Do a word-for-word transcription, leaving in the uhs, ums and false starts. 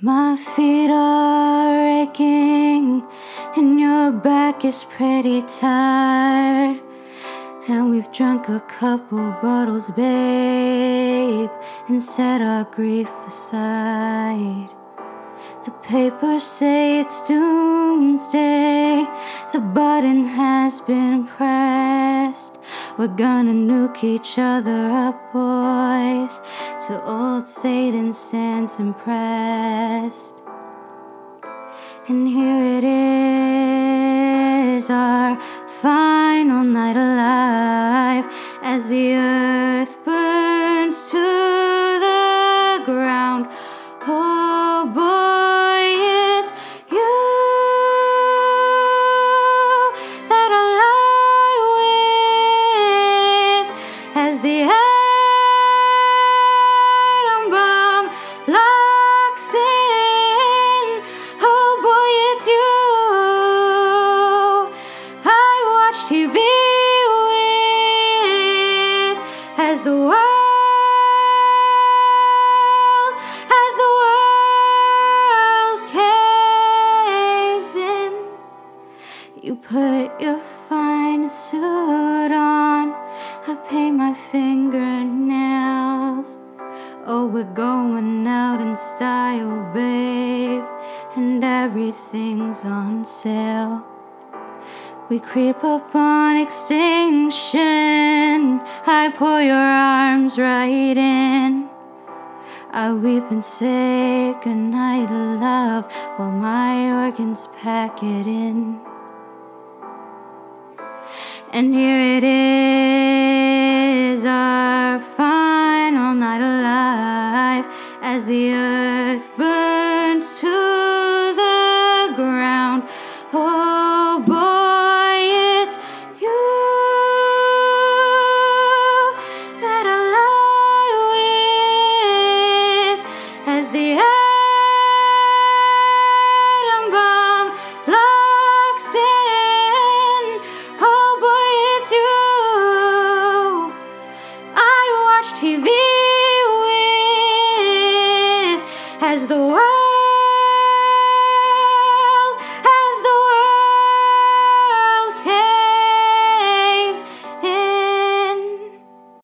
My feet are aching and your back is pretty tired, and we've drunk a couple bottles, babe, and set our grief aside. The papers say it's doomsday, the button has been pressed. We're gonna nuke each other up, boys, till old Satan stands impressed. And here it is, our final night alive, as the earth burns to the ground. Oh boy, it's you that I lie with, as the atom bomb locks in. Oh boy, it's you I watch T V with, as the world you put your finest suit on, I paint my fingernails. Oh, we're going out in style, babe, and everything's on sale. We creep up on extinction, I pull your arms right in. I weep and say goodnight, love, while my organs pack it in. And here it is, our final night alive, as the earth burns to the ground. Oh boy, it's you that I lie with, as the atom bomb locks in. Oh boy, it's you I watch T V with, as the world